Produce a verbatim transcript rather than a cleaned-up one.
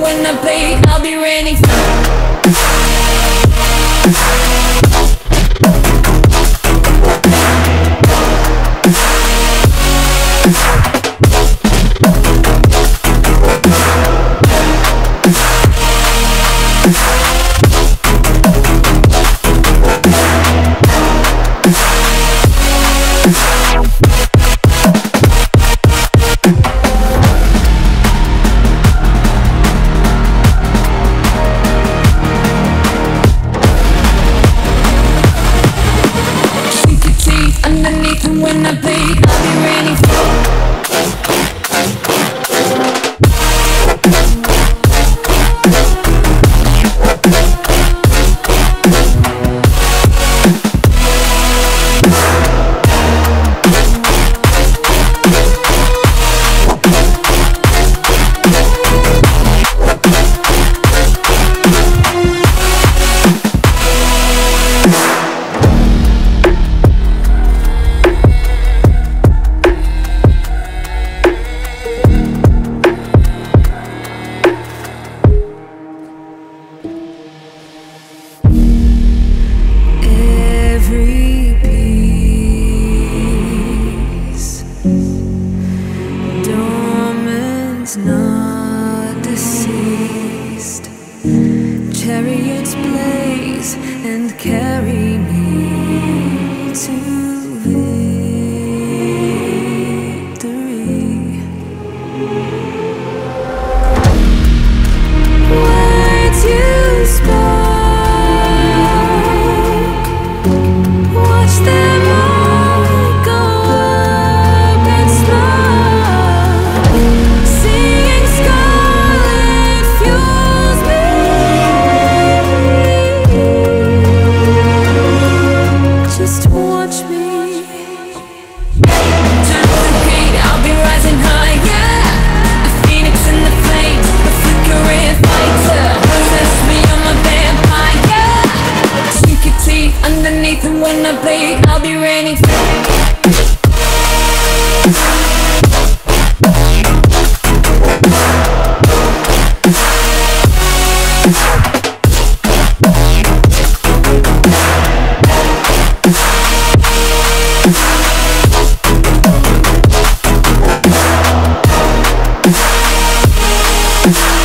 when I play, I'll be ready. Underneath and when I play, I'll be ready. Not deceased, chariots blaze and carry me to victory. Words you spoke, watch them all go up in smoke. Just watch me. Turn the beat, I'll be rising higher. A phoenix in the flames, a flickering fighter. Possess me, I'm a vampire. Sink your teeth underneath and when I play, I'll be ready. We'll be right back.